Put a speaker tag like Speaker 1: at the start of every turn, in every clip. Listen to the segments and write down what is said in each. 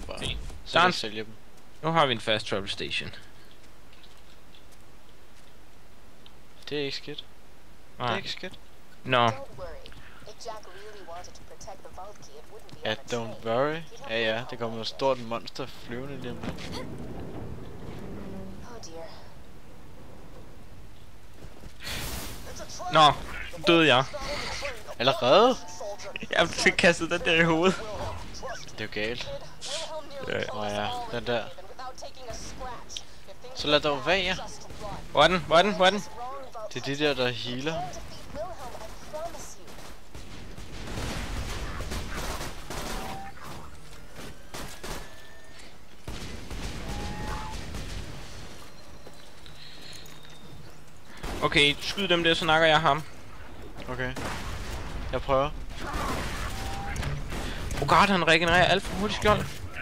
Speaker 1: bare
Speaker 2: Okay.
Speaker 1: så jeg sælge dem.
Speaker 2: Nu har vi en fast travel station.
Speaker 1: Det er ikke skidt. Det er ikke skidt.
Speaker 2: Nå.
Speaker 1: Ja, don't worry. Ja, det kommer et stort monster flyvende lige om lidt.
Speaker 2: Nå, døde jeg.
Speaker 1: Allerede?
Speaker 2: Jeg fik kastet den der i hovedet.
Speaker 1: Det er jo galt.
Speaker 2: Ja.
Speaker 1: Ja, den der. Så lad dog være.
Speaker 2: Hvor er den? Hvor er den? Hvor er den?
Speaker 1: Det er de der healer.
Speaker 2: Okay, skyd dem der, så nakker jeg ham.
Speaker 1: Okay. Jeg prøver.
Speaker 2: Oh god, han regenererer alt for hurtigt skjold.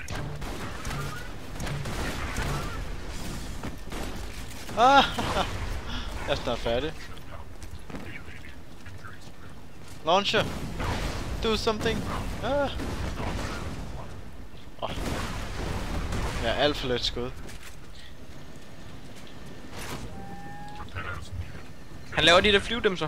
Speaker 1: Ah! Jeg er snart færdig. Launcher! Do something! Ah! Oh. Jeg er alt for let skud.
Speaker 2: Han laver de der flyvedæmser.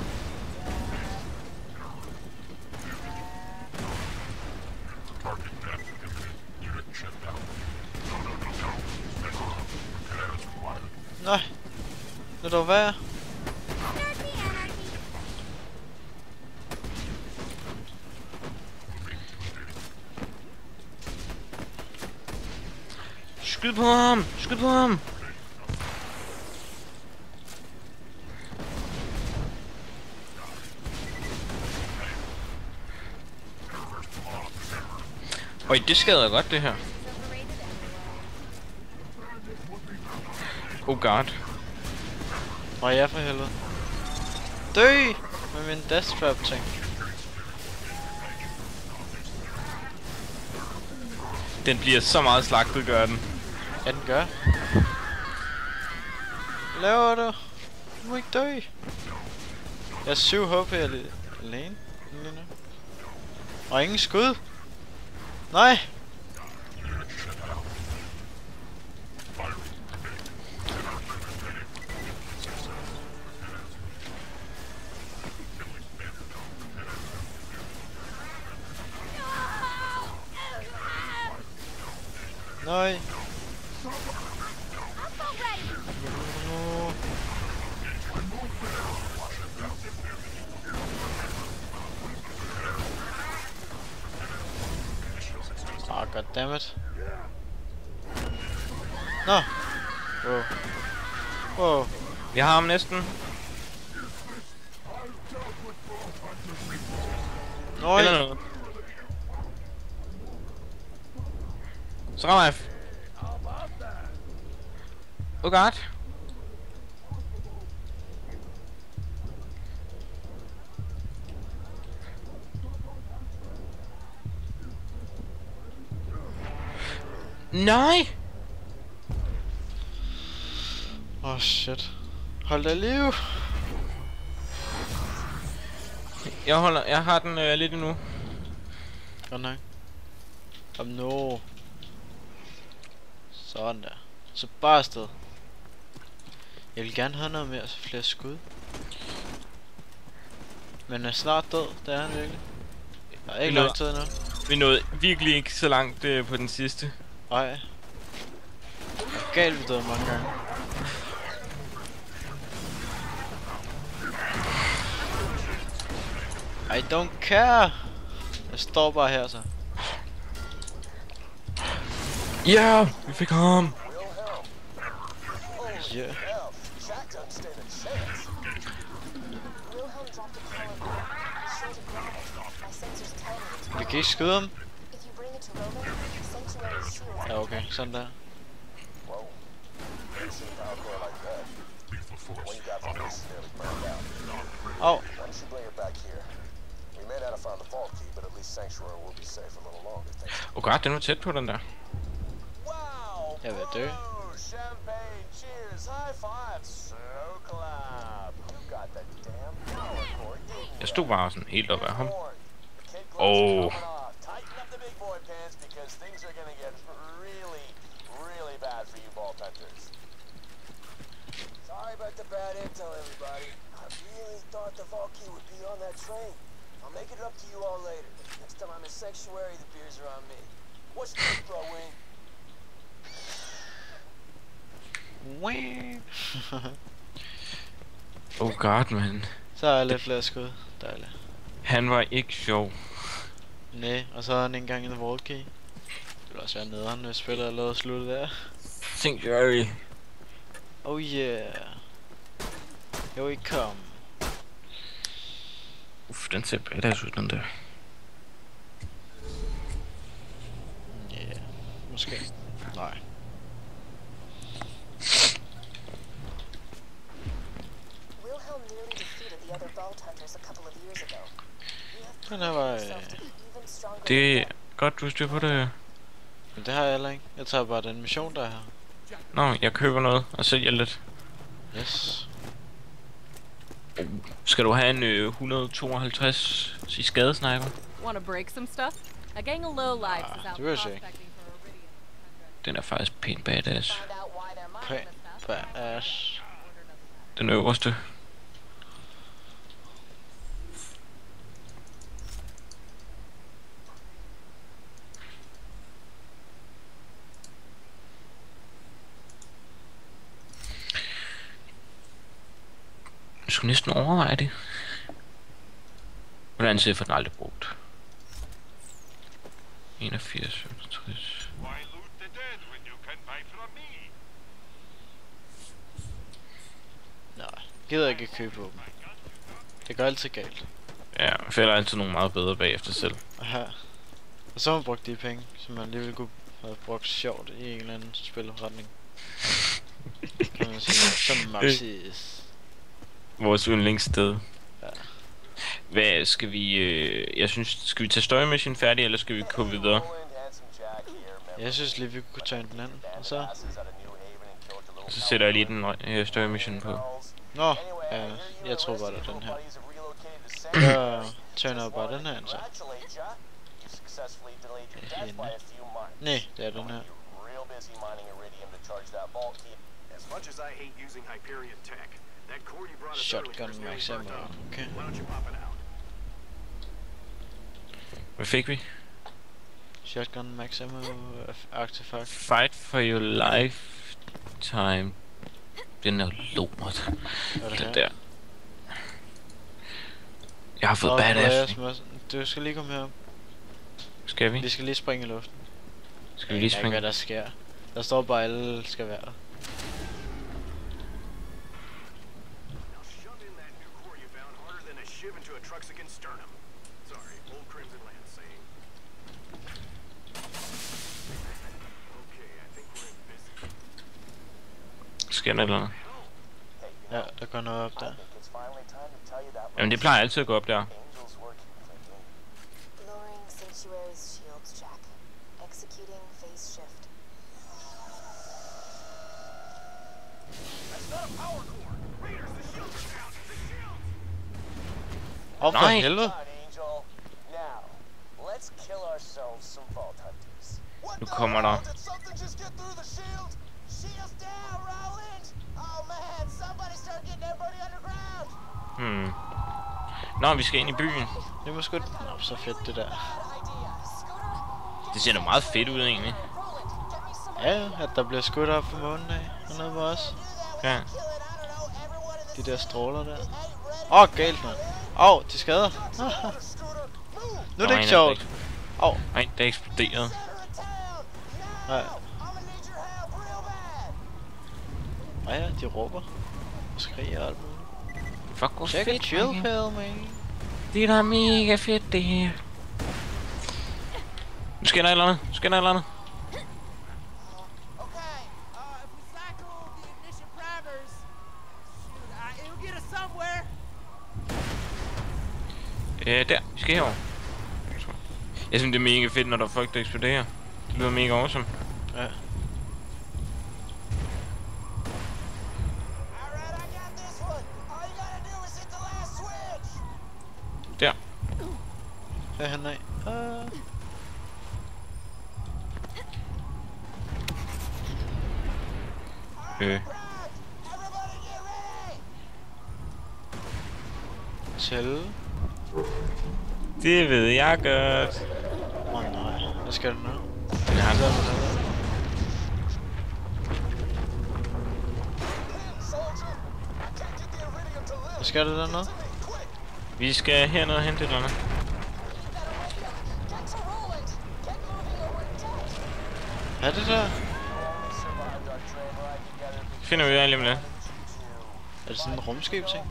Speaker 1: Nej. Lad dog være.
Speaker 2: Skyd på ham! Skyd på ham! Øj, det skader godt, det her. Oh god.
Speaker 1: Og ja, for helvede. Dø! Med min death trap ting.
Speaker 2: Den bliver så meget slagtet, gør den.
Speaker 1: Ja, den gør. Hvad laver du? Du må ikke dø. Jeg er 7 HP alene lige nu. Og ingen skud. Nej. Nej. Ah, goddammit. Nå. Wow. Wow.
Speaker 2: Vi har ham næsten.
Speaker 1: Nøj.
Speaker 2: Eller noget. Så rammer jeg. Oh god. Nej.
Speaker 1: Oh shit. Hold da liv.
Speaker 2: Jeg har den lidt endnu.
Speaker 1: Godt nok. Kom nu. Sådan der. Så bare afsted. Jeg vil gerne have noget mere, så flere skud. Men er snart død, det er han virkelig. Der er ikke lang tid endnu.
Speaker 2: Vi nåede virkelig ikke så langt på den sidste.
Speaker 1: Nej. Det er galt, vi døde mange gange. I don't care. Jeg står bare her så.
Speaker 2: Ja, vi fik ham.
Speaker 1: Yeah. Vi kan ikke skyde ham. Ja, okay, sådan der. Au.
Speaker 2: Oh god, den var tæt på den der.
Speaker 1: Jeg vil dø.
Speaker 2: Jeg stod bare sådan helt op af ham. Oh.
Speaker 3: big boy pants because things are gonna get really bad for you Vault Hunters. Sorry about the bad intel, everybody. I really thought the Vault Key would be on that train. I'll make it up to you all later. Next time I'm in Sanctuary, the beers are on me. What's this, bro, Wing?
Speaker 2: Oh god, man.
Speaker 1: Så er jeg lidt flere skud. Dejligt.
Speaker 2: Han var ikke sjov.
Speaker 1: Næ, og så er han ikke engang en Vault Key. Det ville også være nederen, hvis spillet allerede sluttet der.
Speaker 2: Sanctuary.
Speaker 1: Oh yeah. Here we come.
Speaker 2: Den ser badass ud, den der.
Speaker 1: Yeah. Måske. Nej.
Speaker 4: Wilhelm nearly defeated the other Vault Hunters a couple of years ago. You have
Speaker 1: Den her var...
Speaker 4: yourself to be even stronger.
Speaker 2: Det er godt, du styr på det.
Speaker 1: Men det har jeg heller ikke. Jeg tager bare den mission, der er her.
Speaker 2: Nå, jeg køber noget og sælger lidt.
Speaker 1: Yes.
Speaker 2: Skal du have en 152 i skadesniper?
Speaker 5: Want to break some stuff? A gang of lowlifes is out
Speaker 1: det vil jeg sige.
Speaker 5: prospecting for Iridium.
Speaker 2: Den er faktisk pænt badass.
Speaker 4: Find out why they're mining the stuff.
Speaker 1: Badass.
Speaker 2: Den øverste. Jeg skulle næsten overveje det. Hvordan ser for den aldrig brugt? 81, 65.
Speaker 6: Why loot the dead when you can buy from me?
Speaker 1: Nej, gider ikke at købe våben. Det går altid galt.
Speaker 2: Ja, man fælder altid nogle meget bedre bagefter selv.
Speaker 1: Aha. Og så har man brugt de penge, som man alligevel kunne have brugt sjovt i en eller anden spilretning. Kan man sige, som Maxis.
Speaker 2: Vores yndlingssted.
Speaker 1: Ja.
Speaker 2: Hvad skal vi... jeg synes, skal vi tage støjmission færdig, eller skal vi gå videre?
Speaker 1: Jeg synes lige, vi kunne tage den anden. Og så...
Speaker 2: Så sætter jeg lige den støjmission på.
Speaker 1: Nå, ja, jeg tror bare, det er den her. Jeg turner bare den her ind, så. Nej, det er den her.
Speaker 3: As much as I hate using Hyperion tech, that core you brought us
Speaker 1: Shotgun
Speaker 3: earlier is nearly
Speaker 1: max
Speaker 3: burnt
Speaker 1: ammo.
Speaker 3: out.
Speaker 1: Okay.
Speaker 3: Why don't you pop it out?
Speaker 2: Hvad fik vi?
Speaker 1: Shotgun max ammo artifact.
Speaker 2: Fight for your lifetime. Den er lort. Den der. Jeg har fået badass.
Speaker 1: Du skal lige komme herop.
Speaker 2: Skal vi?
Speaker 1: Vi skal lige springe i luften.
Speaker 2: Skal vi lige
Speaker 1: Jeg ved ikke,
Speaker 2: springe?
Speaker 1: hvad der sker. Der står bare, alle skal være der.
Speaker 3: Now shove in that new core you found harder than a shiv into a truck's against sternum. Sorry, old Crimson Land saying. Okay, I think we're in busy.
Speaker 2: Sker der et eller andet?
Speaker 1: Ja, der går noget op der.
Speaker 2: Jamen det plejer altid at gå op der.
Speaker 4: Lowering Sanctuary's shields, Jack. Executing phase shift.
Speaker 3: That's not a power core. Raiders, the shields are down. The shields.
Speaker 1: Åh, for
Speaker 2: Nej.
Speaker 1: helvede.
Speaker 3: Angel. Now, let's kill ourselves some Vault Hunters.
Speaker 2: Nu kommer der.
Speaker 3: Did something just get through the shield? Shields down, Roland. Oh man, somebody start getting everybody underground.
Speaker 2: Nå, vi skal ind i byen.
Speaker 1: Det må sgu... Nå, så fedt det der.
Speaker 2: Det ser da meget fedt ud egentlig.
Speaker 1: Ja, at der bliver skudt op på månen af. Hernede på os.
Speaker 2: Ja.
Speaker 1: De der stråler der. Galt, mand. De skader. Nu er det ikke sjovt.
Speaker 2: Nej, det er eksploderet.
Speaker 1: Nej. Ja, de råber. Og skriger og alt muligt.
Speaker 2: Fuck, hvor
Speaker 1: Check a
Speaker 2: fedt,
Speaker 1: chill
Speaker 2: man.
Speaker 1: pill, man.
Speaker 2: Det er da mega fedt, det her. Nu sker der et eller andet. Nu sker der et eller andet.
Speaker 7: Okay, if we cycle the ignition primers, shoot, it'll get us somewhere.
Speaker 2: Der. Vi skal herover. Jeg synes, det er mega fedt, når der er folk, der eksploderer. Det lyder mega awesome.
Speaker 1: Ja.
Speaker 3: Alright, I got this one. All you gotta do is hit the last switch.
Speaker 2: Der.
Speaker 1: Herhen af.
Speaker 3: Everybody get ready!
Speaker 1: Til...
Speaker 2: Det ved jeg godt.
Speaker 1: Nej. Hvad skal du nu?
Speaker 2: Jeg har det.
Speaker 1: Hvad skal du dernede?
Speaker 2: Vi skal herned og hente et eller andet.
Speaker 1: Hvad er det der?
Speaker 2: Finder vi ud af lige om lidt.
Speaker 1: Er det sådan en rumskib ting?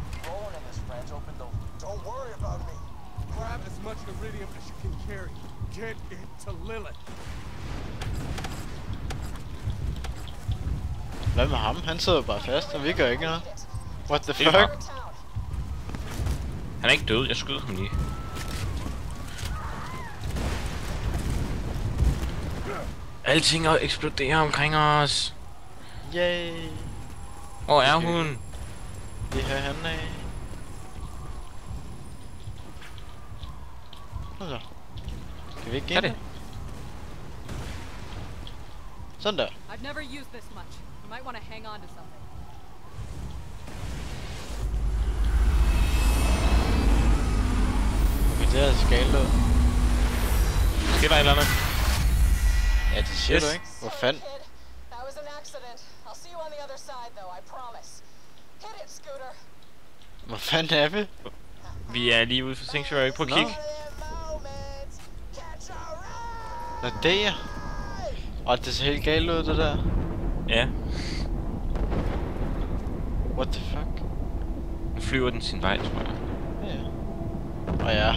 Speaker 3: Don't worry about me.
Speaker 6: Grab as much iridium as you can carry. Get it to Lilith.
Speaker 1: Hvad med ham? Han sidder bare fast, og vi gør ikke noget. What the
Speaker 2: Det er
Speaker 1: fuck?
Speaker 2: Han er ikke død, jeg skød ham lige. Alting eksploderer omkring os.
Speaker 1: Yay!
Speaker 2: Hvor er hun?
Speaker 1: Det her han af. Så. Kan vi ikke
Speaker 2: Kan
Speaker 1: gemme
Speaker 2: det?
Speaker 1: Sådan der.
Speaker 5: I've never used this much. You might want to hang on to something.
Speaker 1: Okay, det er altså galt ud.
Speaker 2: Sker der et eller andet?
Speaker 1: Ja, det siger
Speaker 2: Yes.
Speaker 1: du ikke. Hvor fanden?
Speaker 4: That was an accident. I'll see you on the other side, though, I promise. Hit it, Scooter.
Speaker 1: Hvor fanden er vi?
Speaker 2: Vi er lige ude for Sanctuary. Prøv at kigge.
Speaker 1: Nå, det er. Og det ser helt galt ud, det der.
Speaker 2: Ja.
Speaker 1: What the fuck?
Speaker 2: Nu flyver den sin vej, tror jeg.
Speaker 1: Ja. Og ja.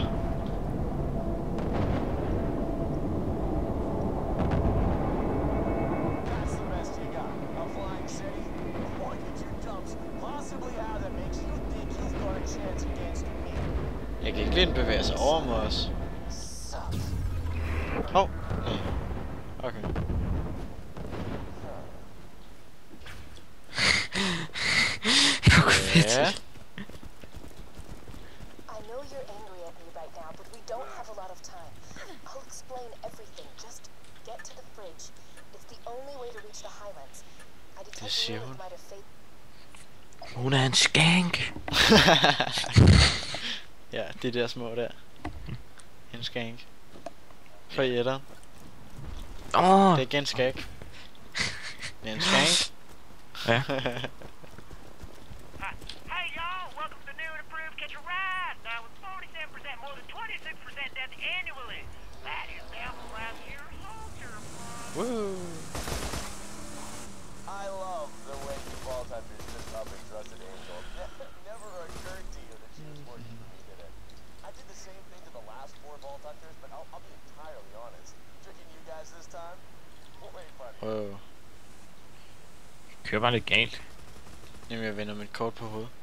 Speaker 3: That's the best you got. A flying city? What could you dumps possibly have that makes you think you've got a chance against me?
Speaker 1: Jeg kan ikke lige bevæge sig over mod os.
Speaker 3: Suck.
Speaker 1: Hov. Nej. Okay. Ja.
Speaker 4: I know you're angry at me right now, but we don't have a lot of time. I'll explain everything. Just get to the fridge. It's the only way to reach the Highlands. I detected
Speaker 1: siger
Speaker 4: Lilith
Speaker 1: hun.
Speaker 4: might have faked.
Speaker 2: Hun er en skank.
Speaker 1: Ja, de der små der. En skank. For jætteren.
Speaker 2: Åh.
Speaker 1: Det er ikke en skak. Det er en skank.
Speaker 2: Ja.
Speaker 8: Hey y'all, welcome to the new and improved Catch a Ride. Now with 47% more than 26% death annually. That is down from last year's soldier.
Speaker 1: Woo.
Speaker 3: I love the way you Vault Hunters just up and trusted Angel. Never occurred to you that she was working for me, did it? I did the same thing to the last 4 Vault Hunters, but I'll be entirely honest. Tricking you guys this time? Way funny.
Speaker 1: Wow.
Speaker 2: Kører bare lidt galt.
Speaker 1: Jamen jeg vender mit kort på hovedet.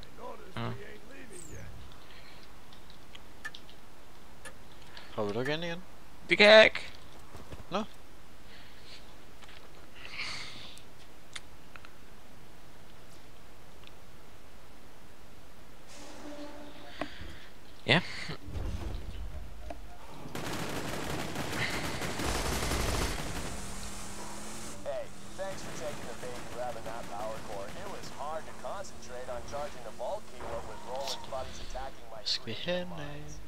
Speaker 1: Hopper du igen igen?
Speaker 2: Det kan jeg ikke.
Speaker 1: Nå.
Speaker 2: Ja.
Speaker 3: Hey, thanks for taking the bait and grabbing that power core. It was hard to concentrate on charging the vault key what with Roland's buddies attacking my
Speaker 1: Skal vi
Speaker 3: screen
Speaker 1: hen af?
Speaker 3: mines.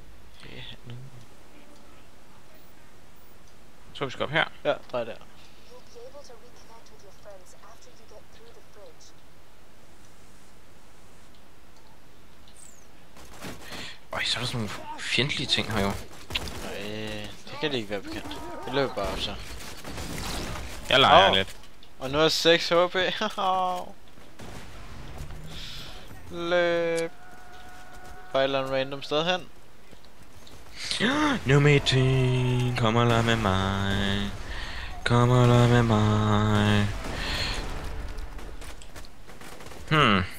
Speaker 2: Så vi skal op her.
Speaker 1: Ja, drej der.
Speaker 4: You'll be able to reconnect with your friends after you get through the fridge.
Speaker 2: Øj, så er der sådan nogle fjendtlige ting her jo.
Speaker 1: Det kan det ikke være bekendt. Det løber bare op så.
Speaker 2: Jeg leger
Speaker 1: Åh.
Speaker 2: lidt.
Speaker 1: Og nu er 6 HP. Løb. Bare et eller andet random sted hen.
Speaker 2: Nu meeting, kom og lege med mig. Kom og lege med mig.